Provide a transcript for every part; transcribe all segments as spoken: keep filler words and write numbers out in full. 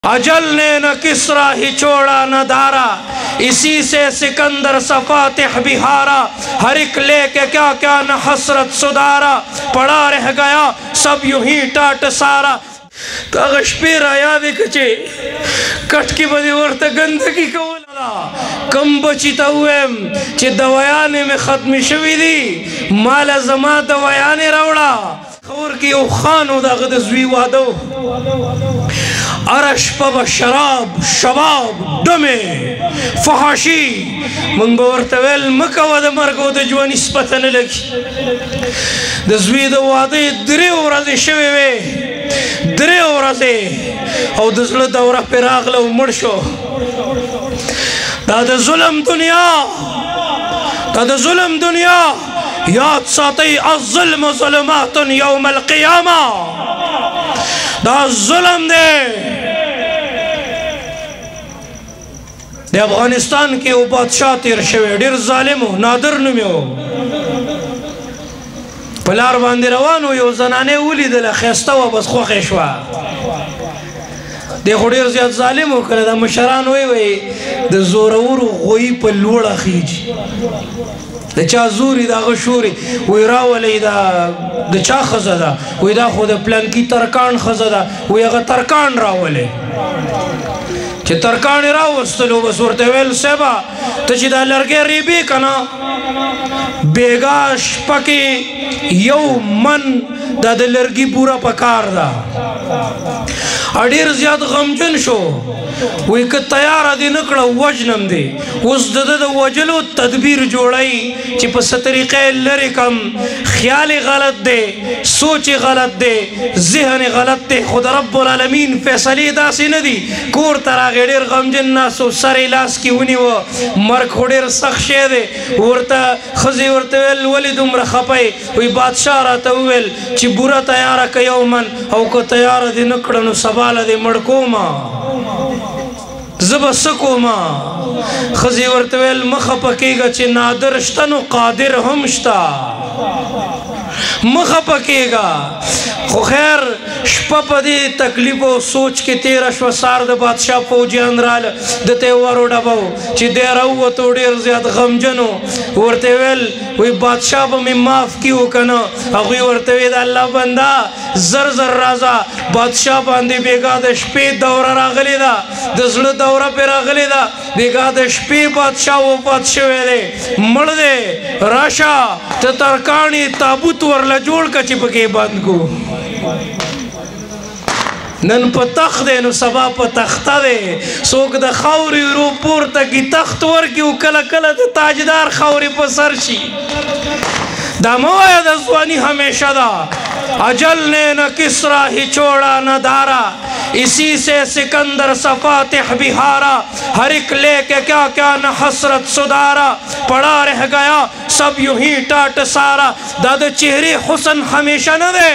अजल ने न किसरा ही छोड़ा न धारा, इसी से सिकंदर सफातिह बिहारा। हर एक लेके क्या क्या न हसरत सुधारा, पड़ा रह गया सब यूं ही टाट सारा। तगशपेरा याद कचे कट की बदी वर्त गंदगी कौला कम बची तवेम चे दवायाने में खत्म शवी दी माला जमा दवायाने रावड़ा खबर की ओ खानो दा गदज़वी वादो अरश पब शराब शबाब डमे फहाशी मंगोर तवेल मकवद मरगो द जवानी स्पतन लगी दज़वी द वादे दरे औरज़े शवे वे दरे औरज़े और दज़ल दौरा पे रागला उमड़शो दाद जुल्म दुनिया दाद जुल्म दुनिया याद साथी अज़्ज़ुल्म ज़ुल्मातुन यौमल क़ियामा दा जुल्म दे दे अफगानिस्तान के वो बादशाह तेर शवे डेर जालिम हो नादर नुमे हो पलार बांधे रवानो यो जनाने उली दला खस्ता व बस खोखे शवा देखो डेर ज़्यादा जालिम हो करे दा मशरान हुए हुए द ज़ोरवर गोई पर लोड़ा खींची द चा ज़ूरी दा गशूरी वही रावले दा द चा खज़दा वही दा खुद प्लान की तरकान खज़दा वही अगर तरकान रावले चे तरकान रावस्तलो बस वरते वेल सेबा तो ची दा लड़के रिबी कना बेगाश पकी यौ मन दा द लड़की पूरा पकार दा अडीर ज़्यादा गमजन शो वही क तैयार आदि नकड़ा वजनम दे उस दद द वजलो तदबीर जोड़ाई ची पस तरीक़े लरे कम ख्याल गलत दे सोच गलत दे ज़हन गलत दे खुदा रब्बुल आलमीन फैसले दासी नदी कोर तरा गेडेर गमजन नासो सर इलास की उनी वो मर खोडेर सख्शे दे वरता खजी वरता वेल वली दुमरा खपाई वही बादशाह राता वेल ची बुरा तैयारा कयौमन औ को तैयार दे नकड़नो सवाल दे मड़कोमा जब सकोमा खजी वर्तवेल मख पकेगा चे नादर श्तनो कादिर हमश्ता मख पकेगा खो खैर शपदी तकलीफो सोच के तेरा श्वसार द बादशाह फौजी अंदराल दते वारो डबाओ ची देरा हुआ तो डेर ज़्यादा गमजनो वर्तवेल वही बादशाह बमी माफ की हो कना अगुई वर्तवेद अल्लाह बंदा जर जर राजा बादशाह बांधे बेगा द शपे दौरा रागले दा दज़ल दौरा पे रागले दा बेगा द शपे बादशाह वो बादशाह वेले मड़ दे राशा त तरकानी ताबूत वरला जोड़ का चिपके बंद को नन प तख्त दे नो सबा प तख्ता दे सोक द खौरी रो पूर तकी तख्त वर की कला कला ताजदार खौरी प सरशी दामोया दसवानी हमेशा दा अजल ने न किसरा ही छोड़ा न धारा, इसी से सिकंदर सफातिह बिहारा। हर एक लेके क्या क्या न हसरत सुधारा, पड़ा रह गया सब यूं ही टाट सारा। दाद चेहरे हुसन हमेशा न दे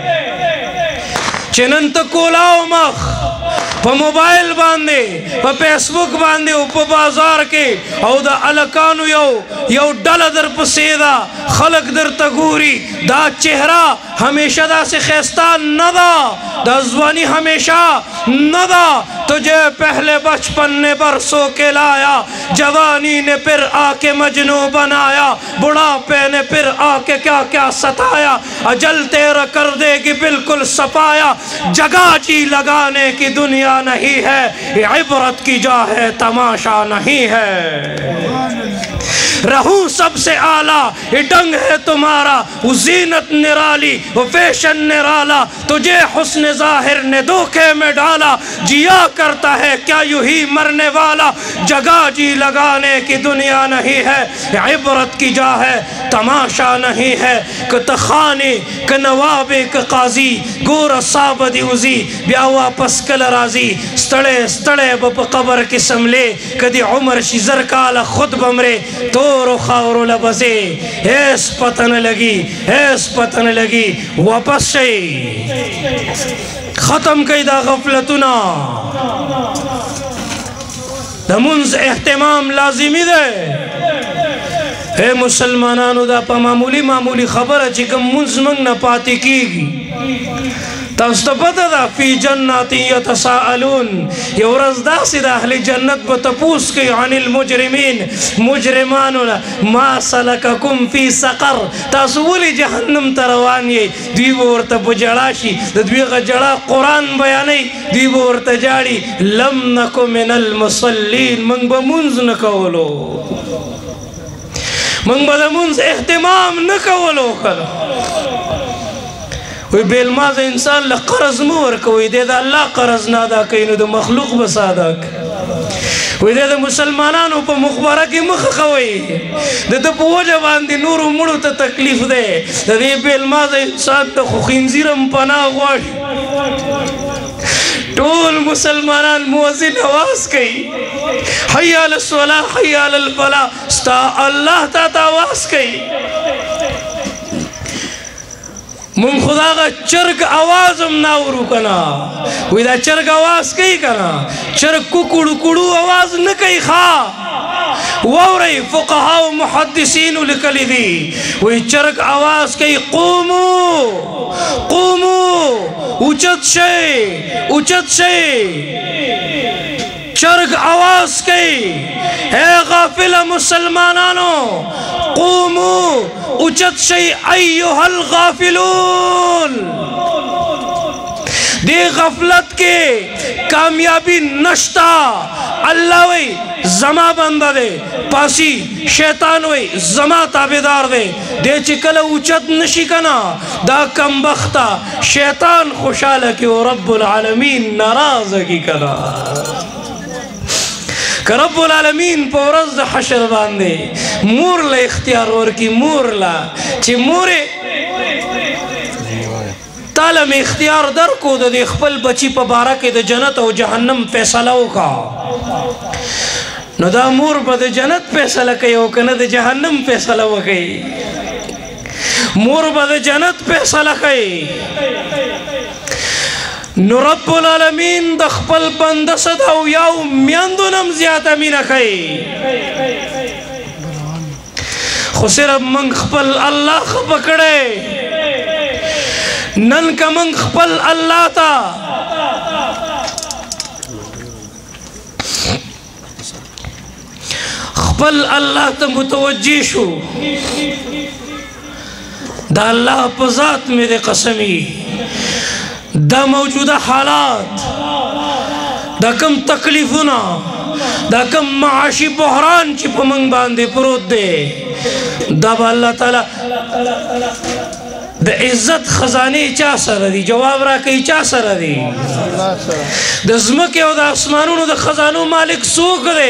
चिनंत कोलाओ मख प मोबाइल बांधे प फेसबुक बांधे प बाजार के औ द अलकानु यो यो डल दर पसेदा खलक दर तगूरी दा चेहरा हमेशा दा से खस्ता नदा दा जवानी हमेशा नदा। तुझे पहले बचपन ने बरसों के लाया, जवानी ने फिर आके मजनू बनाया, बुढ़ापे ने फिर आके क्या क्या सताया। अजल तेरा कर देगी बिल्कुल सफाया, जगह जी लगाने की दुनिया नहीं है, ये इबरत की जा है तमाशा नहीं है। रहूं सबसे आला ये डंग है तुम्हारा, वो जीनत निराली वो फैशन निराला, तुझे हुस्न जाहिर ने धोखे में डाला। जिया करता है क्या यूं ही मरने वाला, जगह जी लगाने की दुनिया नहीं है, ये इबरत की जा है तमाशा नहीं है। क तखाने क नवाबे क काजी गोर साबदी उजी ब्या वापस कल राजी। stळे stळे बप कबर के समले कदी उमर शिजर काला खुद बमरे तोरो खावरो लबसे ऐस पतन लगी ऐस पतन लगी वापस से खत्म कैदा गफलतुना। दमुंज एहतमाम लाजिमी दे हे मुसलमानानु दा पा मामूली मामूली खबर है चिकम मुंज मंग न पाती कीगी تاسو ته پته ده فی جنات یتساءلون یو ورځ داسې د اهل جنت به تپوس کوي عن المجرمین مجرمانو نه ما سلککم فی سقر تاسو ولې جهنم ته روان یې دوی به ورته په ژړا شي د دوی هغه ژړا قرآن بیانوي دوی به ورته ژاړي لم نکو من المصلین موږ به مونځ نه کولو موږ به د مونځ اهتمام نه کولو وی بیل ماز انسان له قرض مو ورکوي دی د الله قرض نه ادا کوي نو د مخلوق به څه ادا کوي وی دی د مسلمانانو په مخبره کې مخه کوي د ده په وجه باندې نورو مړو ته تکلیف دی د دې بیل ماز انسان ته خو خنزیر هم پناه غواړي ټول مسلمانان مؤذن آواز کوي حی علی الصلاة حی علی الفلاح ستا الله تا ته آواز کوي من خدا کا چرگ آواز ہم ناورو کنا وی دا چرگ آواز کئی کنا چرگ ککڑو کڑو آواز نکئی خوا وورئی فقہا و محدثین لکلی دی وی چرگ آواز کئی قومو قومو اچت شے اچت شے چرگ آواز کئی اے غافل مسلمانانو قومو اچت شئی ایوہ الغافلون دے غفلت کے کامیابی نشتا اللہ وی زما بندہ دے پاسی شیطان وی زما تابدار دے دے چکل اچت نشی کنا دا کم بختا شیطان خوشحال کی و رب العالمین ناراض کی کنا کہ رب العالمین پا ورز دا حشر باندے مور لا اختیار ورکی مور لا چی مورے تالا میں اختیار در کو دا دے خپل بچی پا بارا کے دا جنت و جہنم فیصلہو کا نو دا مور با دا جنت فیصلہ کئی ہو کنا دا جہنم فیصلہ ہو کئی مور با دا جنت فیصلہ کئی نو رب العالمین د خپل بنده صدا او یو میاندو نم زیاده مینه کوي خو صرف من خپل الله خفه کړی نن که من خپل الله ته خپل الله ته متوجه شو دا الله په ذات مې د قسمی دا موجودہ حالات دا کم تکلیفنا دا کم معاشی بحران چی پا منگ باندے پروت دے دا با اللہ تعالی دا عزت خزانے چا سر دی جواب را کئی چا سر دی دا زمکے و دا اسمانون دا خزانو مالک سوک دے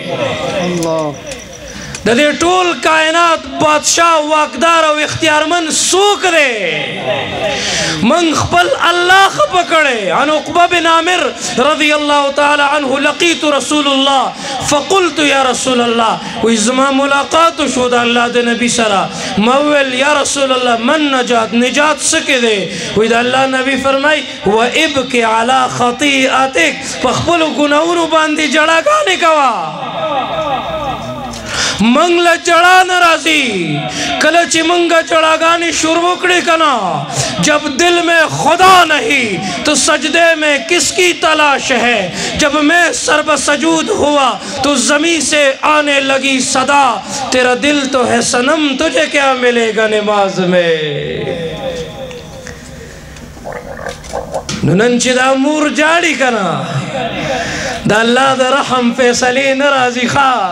دا دے ټول کائنات بادشاہ واقدار و اختیارمن سوک دے من خپل اللہ خپکڑے عن عقبہ بن عامر رضی اللہ تعالی عنہ لقیت رسول اللہ فقلت یا رسول اللہ و ازما ملاقات شود اللہ دے نبی سرا مویل یا رسول اللہ من نجات نجات سکے دے و دا اللہ نبی فرمائی و ابکی علا خطیئتک فخبل گناہونو باندی جڑا گانے کوا منگلا چڑا نرازی کلچی منگا چڑا گانی شروع کڑی کنا جب دل میں خدا نہیں تو سجدے میں کس کی تلاش ہے جب میں سرب سجود ہوا تو زمین سے آنے لگی صدا تیرا دل تو ہے صنم تجھے کیا ملے گا نماز میں ننچی دا مور جاڑی کنا دا اللہ دا رحم فیصلی نرازی خواہ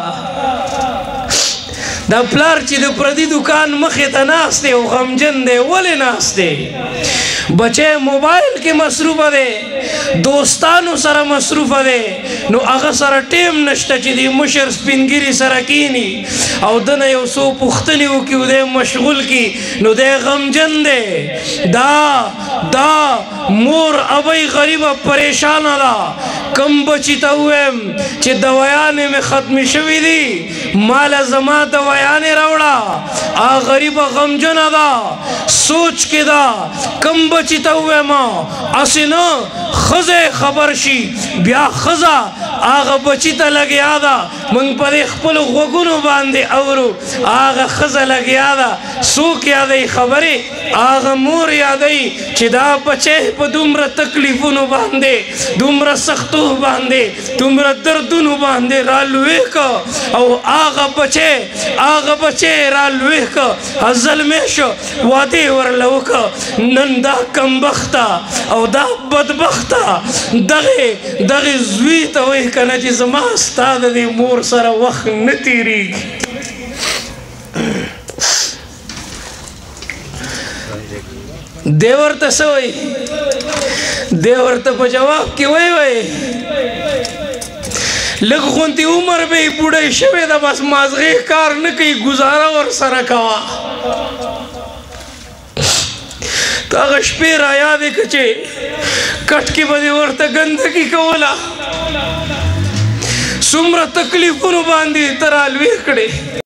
دا پلار چی دا پردی دکان مخی تا ناس دے و غمجن دے ولی ناس دے بچے موبائل کے مصروف دے دوستانو سر مصروف دے نو اغا سر ٹیم نشتا چی دی مشر سپنگیری سرکینی او دن یو سو پختنی ہو کیو دے مشغول کی نو دے غمجن دے دا دا مور ابای غریب پریشان دا کم بچی تا ہوئیم چی دویانے میں ختم شوی دی مال زمان دویانے روڑا آ غریب غمجن دا سوچ کے دا کم بچی تا ہوئے ماں اسی نا خزه خبر شي بیا خزا آغا بچی تا لگیا دا منگ پا دے خپل غوگونو باندے اورو آغا خزا لگیا دا سوک یادئی خبری آغا مور یادئی چی دا بچے پا دومرا تکلیفونو باندے دومرا سختو باندے دومرا دردونو باندے رالوے کا او آغا بچے آغا بچے رالوے کا ظلمیشو وادے ورلو کا نن دا کم بختا او دا بدبختا دغه دغه زوی ته وای کنه چې زما استاد دې مور سره وخت نه تیریږي دی ورته څه وایي دی ورته په جواب کې وایي وایي لږ غونتی عمر به یې بوډۍ شوې ده بس مازغې کار نه کوي ګزاره ورسره کوه هغه شپې را یادې که چې کټ کې به دې ورته ګندګي کوله څومره تکلیفونو باندې ته رالوی کړې